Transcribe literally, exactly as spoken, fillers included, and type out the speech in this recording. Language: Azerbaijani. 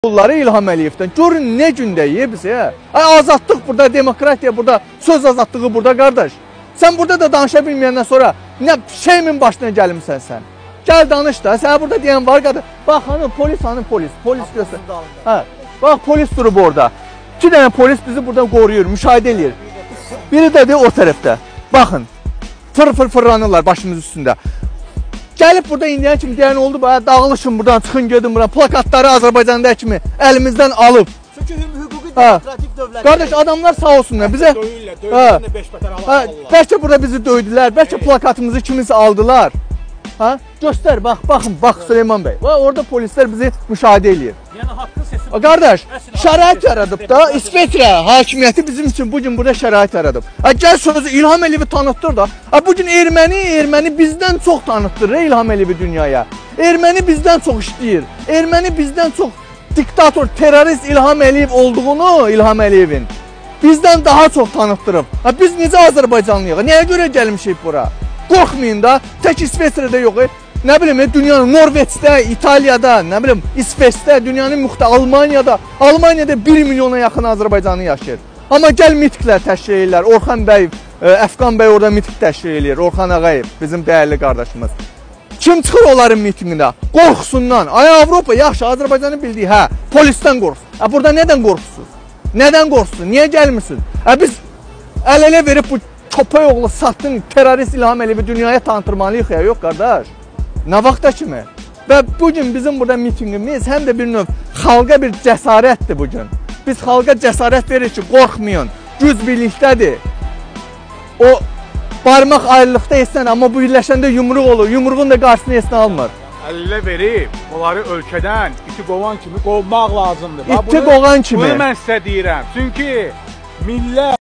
Bunları İlham Əliyevdən. Görün nə gündəyik biz ya. Ay azadlıq burada, demokratiya burada, söz azadlığı burada qardaş. Sən burada da danışa bilməyəndən sonra nə şeymin başına gəlmişsən sən. Gəl danış da. Sənə burada deyən var qardaş. Bax hanım polis, hanım polis. Polis göstər. Hə. Bax polis durub orada. İki dənə polis bizi burada qoruyur, müşahidə eləyir. Biri də de o tərəfdə. Baxın. Fır fır fırlanırlar başımız üstündə. Gəlib burada indiyə kimi deyən oldu, bayağı dağılışın buradan, çıxın gedin buradan, plakatları Azərbaycanda kimi əlimizdən alıb. Çünki hüquqi demokratik dövlət. Qardaş, adamlar sağ olsunlar bizə. Döyürlər, döyürlər, beş bətər alırlar. Bəlkə burada bizi döydülər, bəlkə plakatımızı kimisə aldılar. Ha? Göstər, bax, baxın, bax Süleyman bəy. Orada polislər bizi müşahidə eləyir. Yəni haqqın sesi. Qardaş, şərait yaradıb da, İsveçrə hakimiyyəti bizim üçün bugün burada şərait yaradıb. Gəl sözü İlham Əliyevi tanıtdır da. Bugün erməni, erməni bizdən çox tanıtdır İlham Əliyevi dünyaya. Erməni bizdən çox işləyir. Erməni bizdən çox diktator, terörist İlham Əliyev olduğunu İlham Əliyevin bizdən daha çox tanıtdırıb. Biz necə Azərbaycanlıyıq? Nəyə görə gəlmişik bura? Qorxmayın da, tək İsveçrədə yox. Nə bilim, dünyanın Norveçdə, İtaliyada, nə bilim, İsveçdə, dünyanın müxtəlif Almaniyada, Almaniyada bir milyona yaxın Azərbaycanlı yaşayır. Amma gəl mitiklər təşkil edirlər. Orxan bəy, Əfqan bəy orada mitik təşkil edir. Orxan Ağayev, bizim dəyərli qardaşımız. Kim çıxır onların mitingində? Qorxusundan. Ay Avropa, yaxşı, Azərbaycanı bildiyi, hə, polisdən qorxsun. Burada nədən qorxusunuz? Nədən qorxusun? Niyə gəlmirsiniz? Biz əl-ələ verib bu köpək oğlu satın terörist İlham Əliyevi dünyaya tanıtırmalıyıq ya, yox qardaş. Nə vaxta kimi? Və bugün bizim burada mitingimiz həm də bir növ xalqa bir cəsarətdir bugün. Biz xalqa cəsarət veririk ki, qorxmayın, güc birlikdədir. O barmaq ayrılıqda etsən, amma bu birləşəndə yumruq olur, yumruğun da qarşısını etsin almır. Ələ verib, onları ölkədən iti qovan kimi qovmaq lazımdır. İti qovan kimi. Bunu mən sizə deyirəm. Çünki millət